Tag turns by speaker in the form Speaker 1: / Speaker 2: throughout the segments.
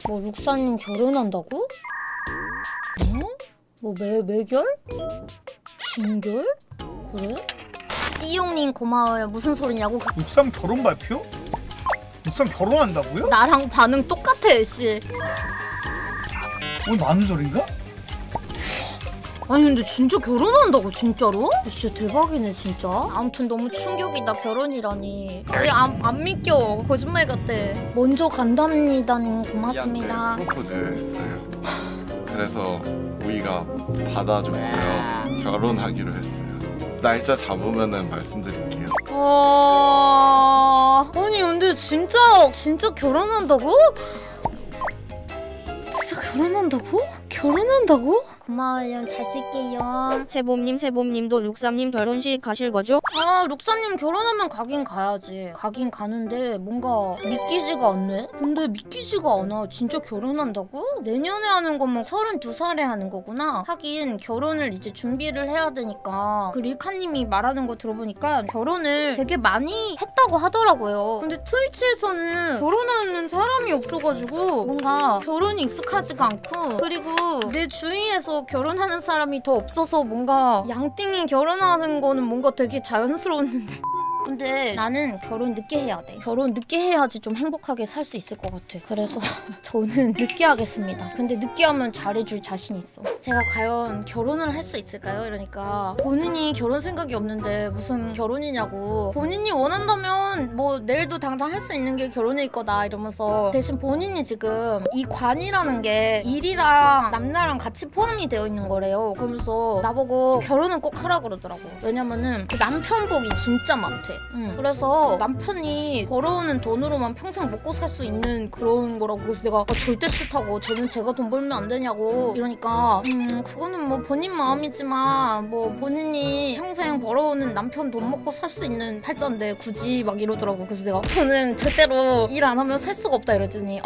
Speaker 1: 뭐 룩사님 결혼한다고? 어? 뭐 매결? 진결? 그래? 띠용님 고마워요. 무슨 소리냐고?
Speaker 2: 룩삼 결혼 발표? 룩삼 결혼한다고요?
Speaker 1: 나랑 반응 똑같아 씨.
Speaker 2: 오늘 만우절인가?
Speaker 1: 아니 근데 진짜 결혼한다고 진짜로? 진짜 대박이네 진짜. 아무튼 너무 충격이다. 결혼이라니. 왜 안 믿겨. 거짓말 같아. 먼저 간답니다님 고맙습니다.
Speaker 3: 프로포즈 했어요. 그래서 우이가 받아줬고요. 결혼하기로 했어요. 날짜 잡으면은 말씀드릴게요.
Speaker 1: 아니 근데 진짜 결혼한다고? 진짜 결혼한다고? 결혼한다고? 고마워요. 잘 쓸게요.
Speaker 4: 세봄님도 룩삼님 결혼식 가실 거죠?
Speaker 1: 아 룩삼님 결혼하면 가긴 가야지. 가긴 가는데 뭔가 믿기지가 않네? 근데 믿기지가 않아. 진짜 결혼한다고? 내년에 하는 거면 32살에 하는 거구나. 하긴 결혼을 이제 준비를 해야 되니까 그 릴카님이 말하는 거 들어보니까 결혼을 되게 많이 했다고 하더라고요. 근데 트위치에서는 결혼하는 사람이 없어가지고 뭔가 결혼이 익숙하지가 않고, 그리고 내 주위에서 결혼하는 사람이 더 없어서 뭔가 양띵이 결혼하는 거는 뭔가 되게 자연스러웠는데 근데 나는 결혼 늦게 해야 돼. 결혼 늦게 해야지 좀 행복하게 살 수 있을 것 같아. 그래서 저는 늦게 하겠습니다. 근데 늦게 하면 잘해줄 자신 있어. 제가 과연 결혼을 할 수 있을까요? 이러니까 본인이 결혼 생각이 없는데 무슨 결혼이냐고. 본인이 원한다면 뭐 내일도 당장 할 수 있는 게 결혼일 거다 이러면서, 대신 본인이 지금 이 관이라는 게 일이랑 남나랑 같이 포함이 되어 있는 거래요. 그러면서 나보고 결혼은 꼭 하라 그러더라고. 왜냐면은 그 남편 복이 진짜 많대. 그래서 남편이 벌어오는 돈으로만 평생 먹고 살 수 있는 그런 거라고. 그래서 내가 절대 싫다고. 저는 제가 돈 벌면 안 되냐고 이러니까 그거는 뭐 본인 마음이지만 뭐 본인이 평생 벌어오는 남편 돈 먹고 살 수 있는 팔자인데 굳이 막 이러더라고. 그래서 내가 저는 절대로 일 안 하면 살 수가 없다 이러더니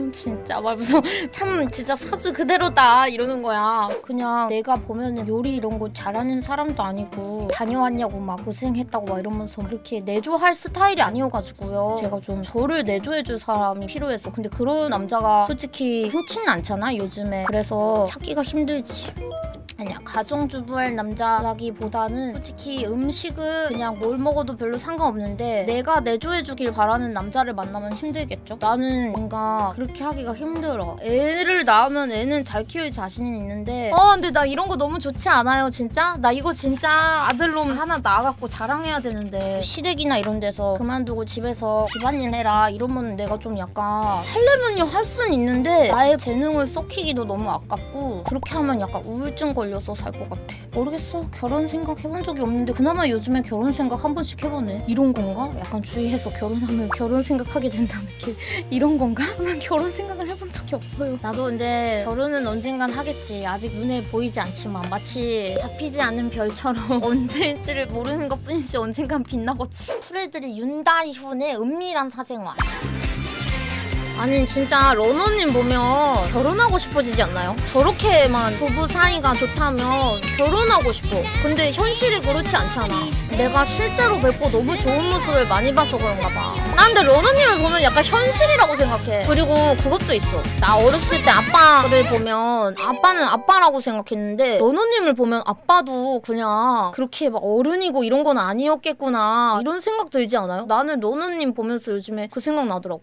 Speaker 1: 진짜 말면서 참 진짜 사주 그대로다 이러는 거야. 그냥 내가 보면은 요리 이런 거 잘하는 사람도 아니고 다녀왔냐고 막 고생했다고 막 이러면서 그렇게 내조할 스타일이 아니어가지고요. 제가 좀 저를 내조해줄 사람이 필요했어. 근데 그런 남자가 솔직히 흔치는 않잖아 요즘에. 그래서 찾기가 힘들지. 아니야, 가정주부할 남자라기보다는 솔직히 음식은 그냥 뭘 먹어도 별로 상관없는데 내가 내조해주길 바라는 남자를 만나면 힘들겠죠? 나는 뭔가 그렇게 하기가 힘들어. 애를 낳으면 애는 잘 키울 자신이 있는데 근데 나 이런 거 너무 좋지 않아요 진짜? 나 이거 진짜 아들놈 하나 낳아갖고 자랑해야 되는데 시댁이나 이런 데서 그만두고 집에서 집안일 해라 이러면 내가 좀 약간 하려면요 할 수는 있는데 나의 재능을 썩히기도 너무 아깝고, 그렇게 하면 약간 우울증 걸려서 살 것 같아. 모르겠어. 결혼 생각 해본 적이 없는데 그나마 요즘에 결혼 생각 한 번씩 해보네. 이런 건가? 약간 주위에서 결혼하면 결혼 생각하게 된다는 게 이런 건가? 난 결혼 생각을 해본 적이 없어요. 나도 근데 결혼은 언젠간 하겠지. 아직 눈에 보이지 않지만 마치 잡히지 않는 별처럼 언제일지를 모르는 것뿐이지 언젠간 빛나겠지. 프레드리 윤다이훈의 은밀한 사생활. 아니 진짜 러너님 보면 결혼하고 싶어지지 않나요? 저렇게만 부부 사이가 좋다면 결혼하고 싶어. 근데 현실이 그렇지 않잖아. 내가 실제로 뵙고 너무 좋은 모습을 많이 봐서 그런가 봐. 나 근데 러너님을 보면 약간 현실이라고 생각해. 그리고 그것도 있어. 나 어렸을 때 아빠를 보면 아빠는 아빠라고 생각했는데 러너님을 보면 아빠도 그냥 그렇게 막 어른이고 이런 건 아니었겠구나 이런 생각 들지 않아요? 나는 러너님 보면서 요즘에 그 생각 나더라고.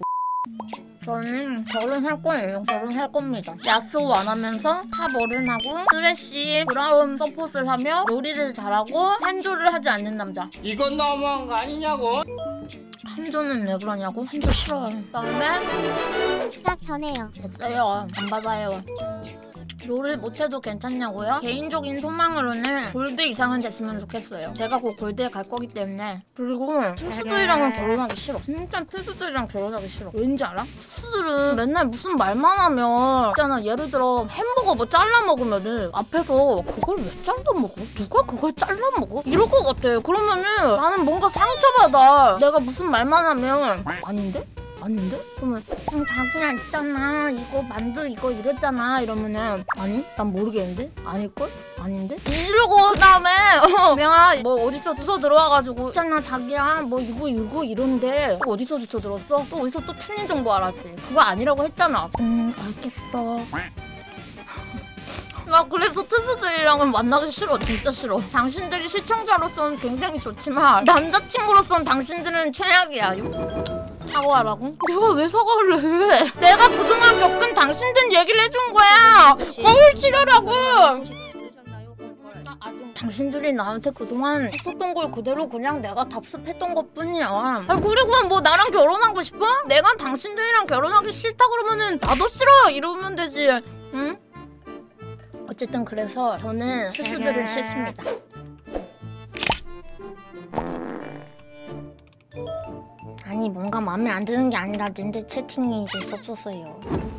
Speaker 1: 저는 결혼할 거예요. 결혼할 겁니다. 야스오 안 하면서 탑 어른하고 쓰레쉬 브라운 서폿을 하며 요리를 잘하고 한조를 하지 않는 남자.
Speaker 5: 이건 너무한 거 아니냐고?
Speaker 1: 한조는 왜 그러냐고? 한조 싫어요. 그다음에
Speaker 4: 딱 전해요.
Speaker 1: 됐어요. 안 받아요. 롤을 못해도 괜찮냐고요? 개인적인 소망으로는 골드 이상은 됐으면 좋겠어요. 제가 곧 골드에 갈 거기 때문에. 그리고 투수들이랑은 결혼하기 싫어. 진짜 투수들이랑 결혼하기 싫어. 왠지 알아? 투수들은 맨날 무슨 말만 하면 있잖아. 예를 들어 햄버거 뭐 잘라 먹으면은 앞에서 그걸 왜 잘라 먹어? 누가 그걸 잘라 먹어? 이럴 것 같아. 그러면은 나는 뭔가 상처받아. 내가 무슨 말만 하면 아닌데? 아닌데? 그러면 자기야 있잖아 이거 만두 이거 이랬잖아 이러면은 아니? 난 모르겠는데? 아닐걸? 아닌데? 이러고 그다음에 내가 뭐 어디서 주워 들어와가지고 있잖아 자기야 뭐 이거 이런데 또 어디서 주워 들었어? 또 어디서 또 틀린 정보 알았지? 그거 아니라고 했잖아. 알겠어. 나 그래서 투수들이랑은 만나기 싫어. 진짜 싫어. 당신들이 시청자로서는 굉장히 좋지만 남자친구로서는 당신들은 최악이야. 사과하라고? 내가 왜 사과를 해? 내가 그동안 겪은 당신들 얘기를 해준 거야. 거울 치료라고. 아직 당신들이 나한테 그동안 했었던 걸 그대로 그냥 내가 답습했던 것뿐이야. 아니 그리고 뭐 나랑 결혼하고 싶어? 내가 당신들이랑 결혼하기 싫다 그러면은 나도 싫어 이러면 되지. 응? 어쨌든 그래서 저는 투수들은 싫습니다. 아니 뭔가 마음에 안 드는 게 아니라 님들 채팅이 재수없어서요.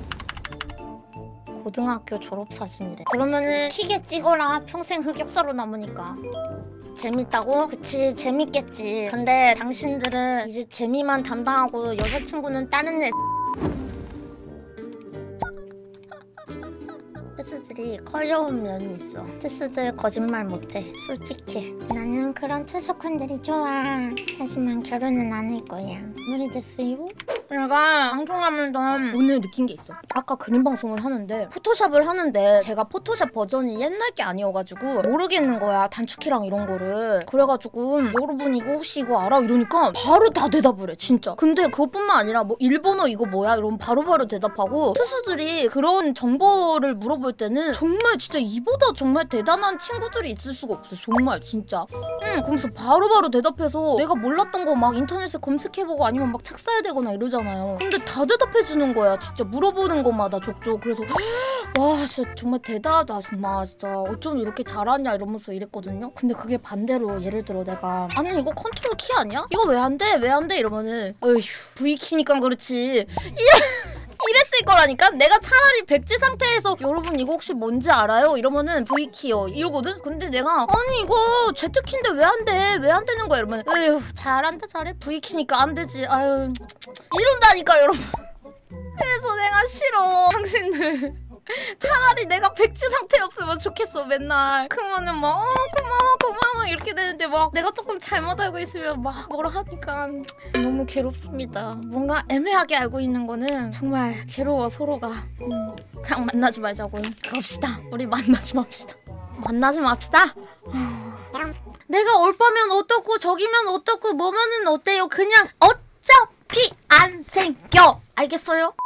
Speaker 1: 고등학교 졸업사진이래. 그러면은 튀게 찍어라. 평생 흑역사로 남으니까. 재밌다고? 그치 재밌겠지. 근데 당신들은 이제 재미만 담당하고 여자친구는 다른 애 투수들이 커려운 면이 있어. 투수들 거짓말 못해. 솔직해. 나는 그런 투수꾼들이 좋아. 하지만 결혼은 안 할 거야. 무리 됐어요? 내가 방송하면서 오늘 느낀 게 있어. 아까 그림 방송을 하는데 포토샵을 하는데 제가 포토샵 버전이 옛날 게 아니어가지고 모르겠는 거야. 단축키랑 이런 거를. 그래가지고 여러분 이거 혹시 이거 알아? 이러니까 바로 다 대답을 해. 진짜. 근데 그것뿐만 아니라 뭐 일본어 이거 뭐야? 이러면 바로바로 대답하고 투수들이 그런 정보를 물어볼 때는 정말 진짜 이보다 정말 대단한 친구들이 있을 수가 없어. 정말 진짜. 그러면서 바로바로 대답해서 내가 몰랐던 거 막 인터넷에 검색해보고 아니면 막 책 사야 되거나 이러잖아요. 근데 다 대답해주는 거야. 진짜 물어보는 것마다 족족. 그래서 와 진짜 정말 대단하다. 정말 진짜 어쩜 이렇게 잘하냐 이러면서 이랬거든요. 근데 그게 반대로 예를 들어 내가 아니 이거 컨트롤 키 아니야? 이거 왜 안 돼? 왜 안 돼? 이러면은 어휴 V 키니까 그렇지. 이랬을 거라니까? 내가 차라리 백지 상태에서 여러분 이거 혹시 뭔지 알아요? 이러면은 V키요 이러거든? 근데 내가 아니 이거 Z키인데 왜 안 돼? 왜 안 되는 거야? 이러면 에휴 잘한다 잘해 V키니까 안 되지 아유 이런다니까 여러분. 그래서 내가 싫어 당신들. 차라리 내가 백지 상태였으면 좋겠어. 맨날 그러면은 막 고마워 이렇게 되는데 막 내가 조금 잘못 알고 있으면 막 뭐라 하니까 너무 괴롭습니다. 뭔가 애매하게 알고 있는 거는 정말 괴로워 서로가. 그냥 만나지 말자고요. 그럽시다. 우리 만나지 맙시다. 만나지 맙시다. 내가 올바면 어떻고 저기면 어떻고 뭐면은 어때요? 그냥 어차피 안 생겨. 알겠어요?